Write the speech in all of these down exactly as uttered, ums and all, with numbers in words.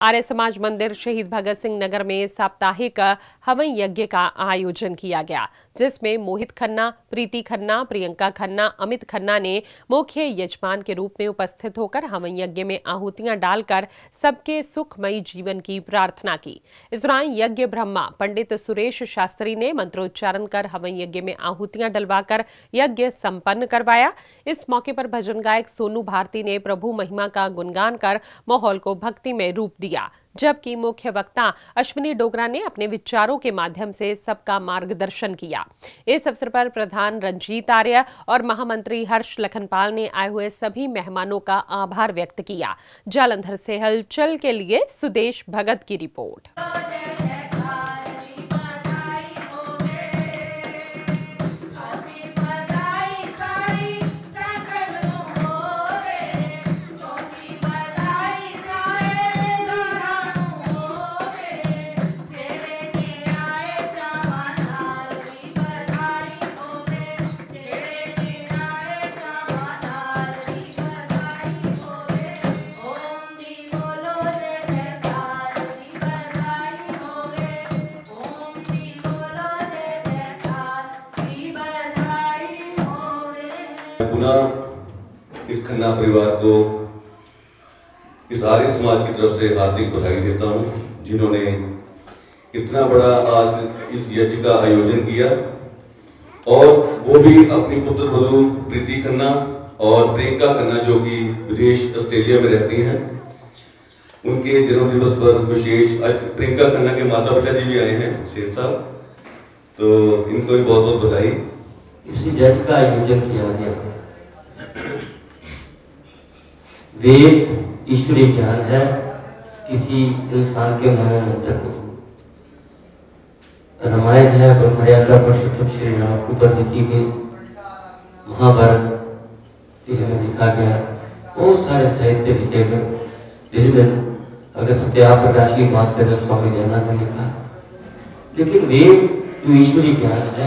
आर्य समाज मंदिर शहीद भगत सिंह नगर में साप्ताहिक हवन यज्ञ का आयोजन किया गया, जिसमें मोहित खन्ना, प्रीति खन्ना, प्रियंका खन्ना, अमित खन्ना ने मुख्य यजमान के रूप में उपस्थित होकर हवन यज्ञ में आहुतियां डालकर सबके सुखमयी जीवन की प्रार्थना की। इस दौरान यज्ञ ब्रह्मा पंडित सुरेश शास्त्री ने मंत्रोच्चारण कर हवन यज्ञ में आहुतियां डलवाकर यज्ञ संपन्न करवाया। इस मौके पर भजन गायक सोनू भारती ने प्रभु महिमा का गुणगान कर माहौल को भक्ति में रूप दिया, जबकि मुख्य वक्ता अश्विनी डोगरा ने अपने विचारों के माध्यम से सबका मार्गदर्शन किया। इस अवसर पर प्रधान रंजीत आर्य और महामंत्री हर्ष लखनपाल ने आए हुए सभी मेहमानों का आभार व्यक्त किया। जालंधर से हलचल के लिए सुदेश भगत की रिपोर्ट। पुनः इस खन्ना परिवार को इस आर्य समाज की तरफ से हार्दिक बधाई देता हूं, जिन्होंने इतना बड़ा आज इस यज्ञ का आयोजन किया और वो भी अपनी पुत्र वधू प्रीति खन्ना और प्रियंका खन्ना, जो कि विदेश ऑस्ट्रेलिया में रहती हैं, उनके जन्मदिवस पर विशेष आज प्रियंका खन्ना के माता पिता जी भी आए हैं, शेर साहब, तो इनको भी बहुत बहुत बधाई। इसी यज्ञ का आयोजन किया गया। वेद ईश्वरीय ज्ञान है, किसी इंसान के मन में अंतर नहीं। रामायण है, मर्यादा पुरुषोत्तम श्री राम को पति की गई, महाभारत में लिखा गया, बहुत सारे साहित्य लिखे गए। भिन्न अगर सत्या प्रकाश की बात करें, स्वामी दयानंद ने लिखा। लेकिन वेद जो ईश्वरीय ज्ञान है,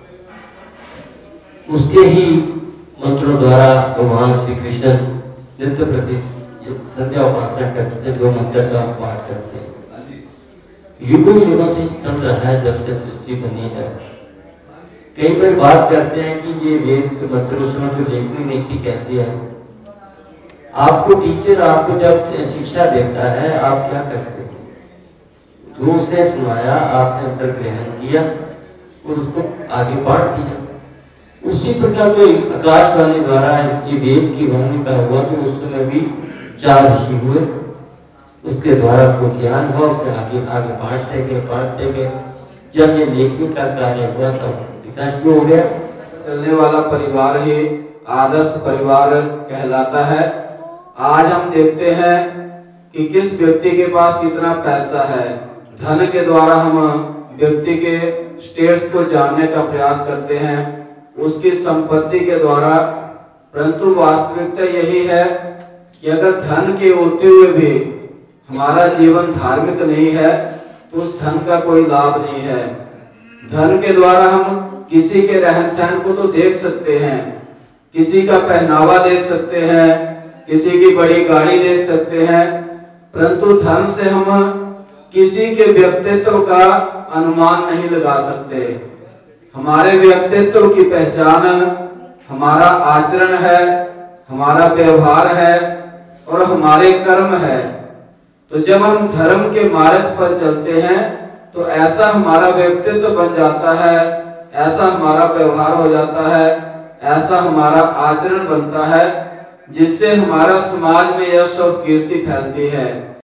उसके ही मंत्रों द्वारा भगवान श्री कृष्ण नित्य प्रति संध्या उपासना करते थे, जो मंत्र का पाठ करते हैं। युगों युगों से चल रहा है, जब से सृष्टि बनी है। कई बार बात करते हैं कि ये वेद के मंत्र उस समय जो लेखनी नहीं थी, कैसी है। आपको टीचर आपको जब शिक्षा देता है, आप क्या करते हैं? जो उसने सुनाया आपने अंतर ग्रहण किया और उसको आगे पढ़ दिया। उसी प्रकार जो आकाशवाणी द्वारा ये वेद की वाणी का हुआ, तो उस समय भी चार ऋषि हुए, उसके द्वारा को ज्ञान हुआ, उसके आगे आगे बांटते गए बांटते गए जब ये लेखनी का कार्य हुआ तब विकास शुरू हो गया। चलने वाला परिवार ही आदर्श परिवार कहलाता है। आज हम देखते हैं कि किस व्यक्ति के पास कितना पैसा है। धन के द्वारा हम व्यक्ति के स्टेट्स को जानने का प्रयास करते हैं, उसकी संपत्ति के द्वारा, परंतु वास्तविकता यही है कि अगर धन के होते हुए भी हमारा जीवन धार्मिक नहीं है, तो उस धन का कोई लाभ नहीं है। धन के द्वारा हम किसी के रहन सहन को तो देख सकते हैं, किसी का पहनावा देख सकते हैं, किसी की बड़ी गाड़ी देख सकते हैं, परंतु धन से हम किसी के व्यक्तित्व का अनुमान नहीं लगा सकते। हमारे व्यक्तित्व की पहचान हमारा आचरण है, हमारा व्यवहार है और हमारे कर्म है। तो जब हम धर्म के मार्ग पर चलते हैं, तो ऐसा हमारा व्यक्तित्व बन जाता है, ऐसा हमारा व्यवहार हो जाता है, ऐसा हमारा आचरण बनता है, जिससे हमारा समाज में यश और कीर्ति फैलती है।